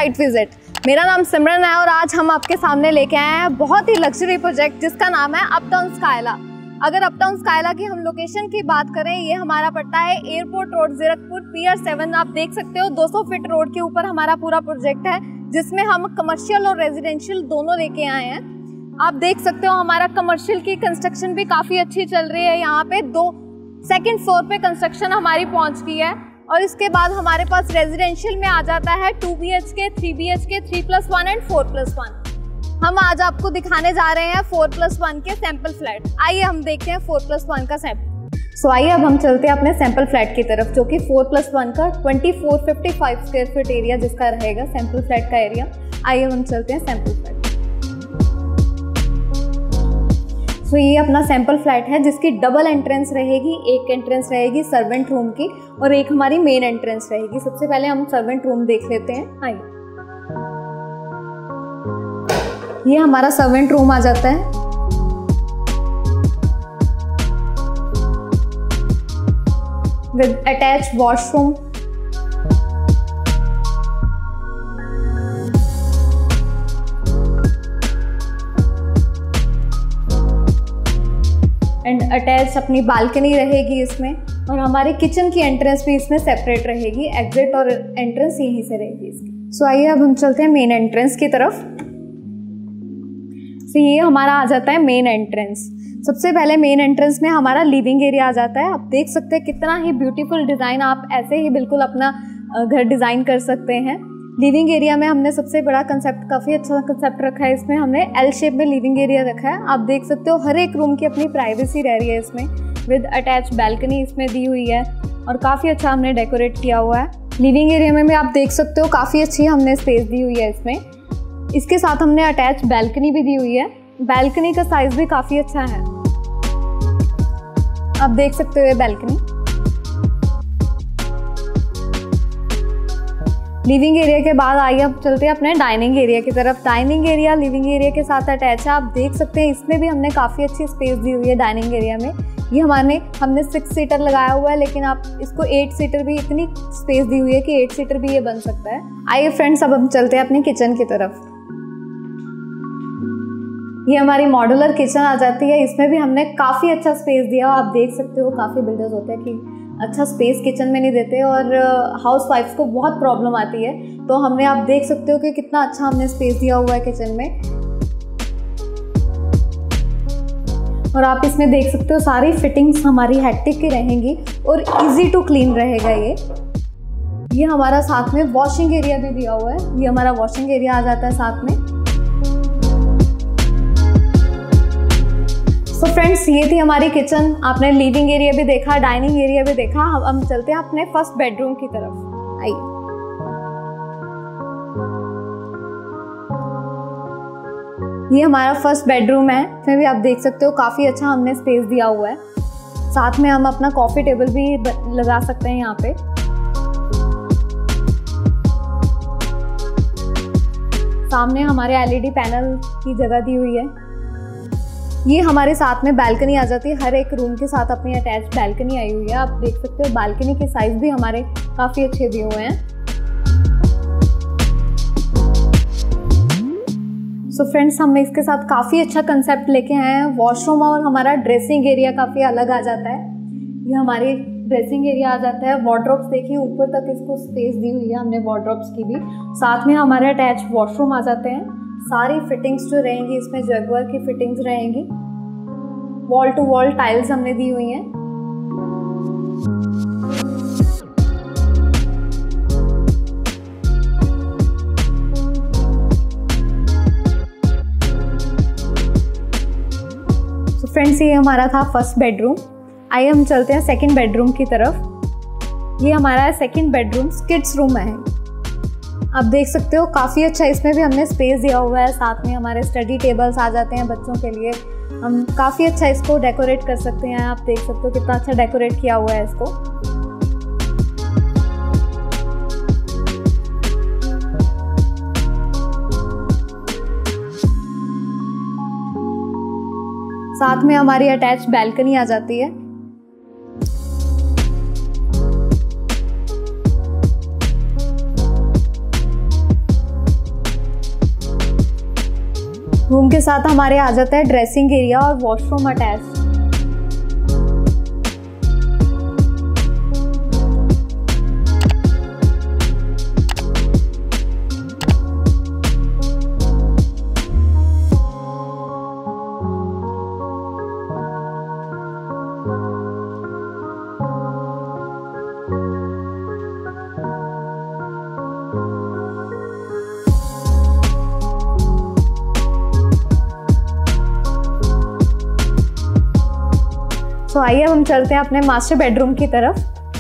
Site visit. मेरा नाम सिमरन है और आज हम आपके सामने लेके आए हैं बहुत ही लग्जरी प्रोजेक्ट जिसका नाम है अपटाउन स्कायला। अगर अपटाउन स्कायला की हम लोकेशन की बात करें, ये हमारा पड़ता है एयरपोर्ट रोड, जीरकपुर, पियर 7। आप देख सकते हो 200 फीट रोड के ऊपर हमारा पूरा प्रोजेक्ट है, जिसमें हम कमर्शियल और रेजिडेंशियल दोनों लेके आए हैं। आप देख सकते हो हमारा कमर्शियल की कंस्ट्रक्शन भी काफ़ी अच्छी चल रही है। यहाँ पे सेकंड फ्लोर पे कंस्ट्रक्शन हमारी पहुँच गई है और इसके बाद हमारे पास रेजिडेंशियल में आ जाता है 2 BHK, 3 BHK, 3+1 एंड 4+1। हम आज आपको दिखाने जा रहे हैं 4+1 के सैंपल फ्लैट। आइए हम देखते हैं 4+1 का सैंपल। आइए अब हम चलते हैं अपने सैंपल फ्लैट की तरफ, जो कि 4+1 का 2455 स्क्वायर फीट एरिया जिसका रहेगा सैंपल फ्लैट का एरिया। आइए हम चलते हैं सैंपल फ्लैट। ये अपना सैंपल फ्लैट है जिसकी डबल एंट्रेंस रहेगी। एक एंट्रेंस रहेगी सर्वेंट रूम की और एक हमारी मेन एंट्रेंस रहेगी। सबसे पहले हम सर्वेंट रूम देख लेते हैं। आइए, ये हमारा सर्वेंट रूम आ जाता है। With attach washroom, and attach अपनी बालकनी रहेगी इसमें, और हमारे किचन की एंट्रेंस भी इसमें सेपरेट रहेगी। एग्जिट और एंट्रेंस यहीं से रहेगी इसकी। आइए अब हम चलते हैं मेन एंट्रेंस की तरफ। ये हमारा आ जाता है मेन एंट्रेंस। सबसे पहले मेन एंट्रेंस में हमारा लिविंग एरिया आ जाता है। आप देख सकते हैं कितना ही ब्यूटीफुल डिज़ाइन, आप ऐसे ही बिल्कुल अपना घर डिज़ाइन कर सकते हैं। लिविंग एरिया में हमने सबसे बड़ा कंसेप्ट, काफ़ी अच्छा कंसेप्ट रखा है। इसमें हमने एल शेप में लिविंग एरिया रखा है। आप देख सकते हो हर एक रूम की अपनी प्राइवेसी रह रही है इसमें। विद अटैच बैल्कनी इसमें दी हुई है और काफ़ी अच्छा हमने डेकोरेट किया हुआ है। लिविंग एरिया में भी आप देख सकते हो काफ़ी अच्छी हमने स्पेस दी हुई है इसमें। इसके साथ हमने अटैच बैल्कनी भी दी हुई है। बैल्कनी का साइज भी काफ़ी अच्छा है, आप देख सकते हो ये बैल्कनी। लिविंग एरिया के बाद आइए अब चलते हैं अपने डाइनिंग एरिया की तरफ। डाइनिंग एरिया लिविंग एरिया के साथ अटैच है। आप देख सकते हैं इसमें भी हमने काफ़ी अच्छी स्पेस दी हुई है डाइनिंग एरिया में। ये हमने 6 सीटर लगाया हुआ है, लेकिन आप इसको 8 सीटर भी, इतनी स्पेस दी हुई है कि 8 सीटर भी ये बन सकता है। आइए फ्रेंड्स अब हम चलते हैं अपनी किचन की तरफ। ये हमारी मॉड्यूलर किचन आ जाती है। इसमें भी हमने काफ़ी अच्छा स्पेस दिया। आप देख सकते हो काफ़ी बिल्डर्स होते हैं कि अच्छा स्पेस किचन में नहीं देते और हाउस वाइफ्स को बहुत प्रॉब्लम आती है, तो हमने, आप देख सकते हो कि कितना अच्छा हमने स्पेस दिया हुआ है किचन में। और आप इसमें देख सकते हो सारी फिटिंग्स हमारी हैक्टिक की रहेंगी और इजी टू क्लीन रहेगा ये हमारा साथ में वॉशिंग एरिया भी दिया हुआ है। ये हमारा वॉशिंग एरिया आ जाता है साथ में। तो फ्रेंड्स, ये थी हमारी किचन। आपने लिविंग एरिया भी देखा, डाइनिंग एरिया भी देखा। हम चलते हैं अपने फर्स्ट बेडरूम की तरफ। आइए, ये हमारा फर्स्ट बेडरूम है। इसमें भी आप देख सकते हो काफ़ी अच्छा हमने स्पेस दिया हुआ है। साथ में हम अपना कॉफ़ी टेबल भी लगा सकते हैं यहाँ पे। सामने हमारे LED पैनल की जगह दी हुई है। ये हमारे साथ में बैल्कनी आ जाती है। हर एक रूम के साथ अपनी अटैच बैल्कनी आई हुई है। आप देख सकते हो बैल्कनी के साइज भी हमारे काफ़ी अच्छे दिए हुए हैं। सो फ्रेंड्स, हम इसके साथ काफ़ी अच्छा कंसेप्ट लेके आए हैं। वॉशरूम और हमारा ड्रेसिंग एरिया काफ़ी अलग आ जाता है। ये हमारी ड्रेसिंग एरिया आ जाता है। वार्डरोब्स देखिए, ऊपर तक इसको स्पेस दी हुई है हमने वार्डरोब्स की भी। साथ में हमारे अटैच वॉशरूम आ जाते हैं। सारी फिटिंग्स जो रहेंगी इसमें जगुआर की फिटिंग्स रहेंगी। वॉल टू वॉल टाइल्स हमने दी हुई हैं। तो फ्रेंड्स, ये हमारा था फर्स्ट बेडरूम। आइए हम चलते हैं सेकंड बेडरूम की तरफ। ये हमारा सेकंड बेडरूम किड्स रूम है। आप देख सकते हो काफ़ी अच्छा इसमें भी हमने स्पेस दिया हुआ है। साथ में हमारे स्टडी टेबल्स आ जाते हैं बच्चों के लिए। हम काफ़ी अच्छा इसको डेकोरेट कर सकते हैं। आप देख सकते हो कितना अच्छा डेकोरेट किया हुआ है इसको। साथ में हमारी अटैच बैल्कनी आ जाती है। रूम के साथ हमारे आ जाता है ड्रेसिंग एरिया और वॉशरूम अटैच। तो आइए हम चलते हैं अपने मास्टर बेडरूम की तरफ।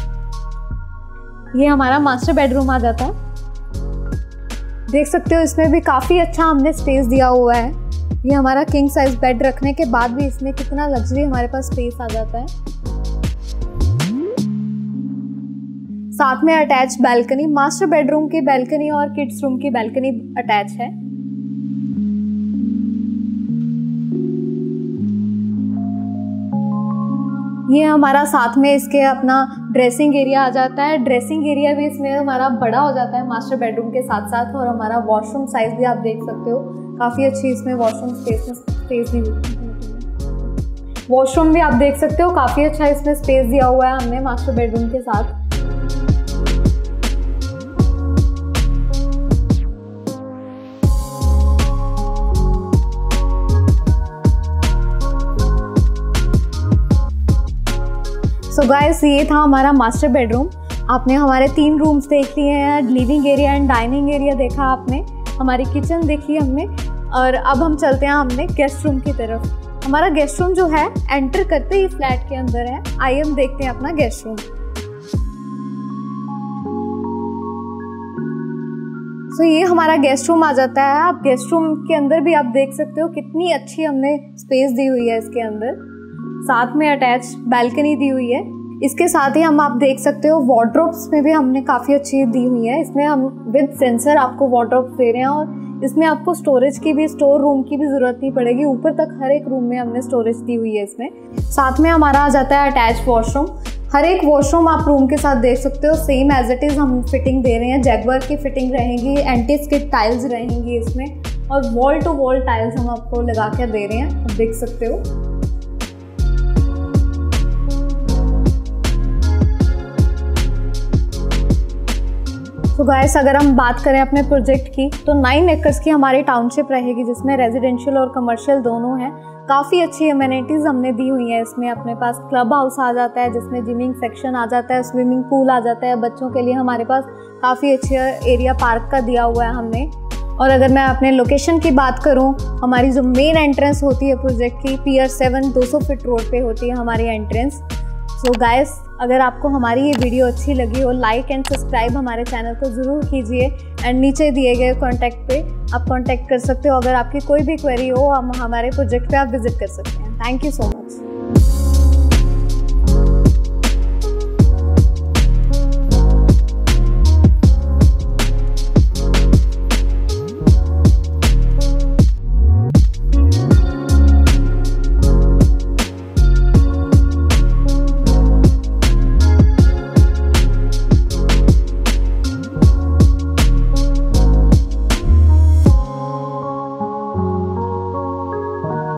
ये हमारा मास्टर बेडरूम आ जाता है। देख सकते हो इसमें भी काफ़ी अच्छा हमने स्पेस दिया हुआ है। ये हमारा किंग साइज बेड रखने के बाद भी इसमें कितना लग्जरी हमारे पास स्पेस आ जाता है। साथ में अटैच बैल्कनी, मास्टर बेडरूम की बैल्कनी और किड्स रूम की बैल्कनी अटैच है। ये हमारा साथ में इसके अपना ड्रेसिंग एरिया आ जाता है। ड्रेसिंग एरिया भी इसमें हमारा बड़ा हो जाता है मास्टर बेडरूम के साथ साथ। और हमारा वॉशरूम साइज भी आप देख सकते हो, काफ़ी अच्छी इसमें वॉशरूम स्पेस भी वॉशरूम भी आप देख सकते हो, काफ़ी अच्छा इसमें स्पेस दिया हुआ है हमने मास्टर बेडरूम के साथ। सो गाइस, ये था हमारा मास्टर बेडरूम। आपने हमारे 3 रूम्स देख लिए हैं, living area and dining area देखा आपने, हमारी किचन देखी हमने। और अब हम चलते हैं हमने गेस्ट रूम की तरफ। हमारा गेस्ट रूम जो है एंटर करते ही फ्लैट के अंदर है। आइए हम देखते हैं अपना गेस्ट रूम। सो ये हमारा गेस्ट रूम आ जाता है। आप गेस्ट रूम के अंदर भी आप देख सकते हो कितनी अच्छी हमने स्पेस दी हुई है इसके अंदर। साथ में अटैच बैल्कनी दी हुई है। इसके साथ ही हम आप देख सकते हो वार्डरोब्स में भी हमने काफ़ी अच्छी दी हुई है। इसमें हम विद सेंसर आपको वार्डरोब्स दे रहे हैं और इसमें आपको स्टोरेज की भी, स्टोर रूम की भी ज़रूरत नहीं पड़ेगी। ऊपर तक हर एक रूम में हमने स्टोरेज दी हुई है इसमें। साथ में हमारा आ जाता है अटैच वॉशरूम। हर एक वॉशरूम आप रूम के साथ देख सकते हो, सेम एज इट इज़ हम फिटिंग दे रहे हैं। जैगवार की फिटिंग रहेगी, एंटी स्किड टाइल्स रहेंगी इसमें और वॉल टू वॉल टाइल्स हम आपको लगा कर दे रहे हैं, आप देख सकते हो। तो गाइस, अगर हम बात करें अपने प्रोजेक्ट की तो 9 एकर्स की हमारी टाउनशिप रहेगी जिसमें रेजिडेंशियल और कमर्शियल दोनों हैं। काफ़ी अच्छी अमेनिटीज़ हमने दी हुई हैं इसमें। अपने पास क्लब हाउस आ जाता है जिसमें जिमिंग सेक्शन आ जाता है, स्विमिंग पूल आ जाता है। बच्चों के लिए हमारे पास काफ़ी अच्छा एरिया पार्क का दिया हुआ है हमने। और अगर मैं अपने लोकेशन की बात करूं, हमारी जो मेन एंट्रेंस होती है प्रोजेक्ट की, पियर 7 200 फीट रोड पे होती है हमारी एंट्रेंस। सो गाइस, अगर आपको हमारी ये वीडियो अच्छी लगी हो, लाइक एंड सब्सक्राइब हमारे चैनल को ज़रूर कीजिए। एंड नीचे दिए गए कॉन्टैक्ट पे आप कॉन्टैक्ट कर सकते हो। अगर आपकी कोई भी क्वेरी हो, हम हमारे प्रोजेक्ट पे आप विजिट कर सकते हैं। Thank you so much.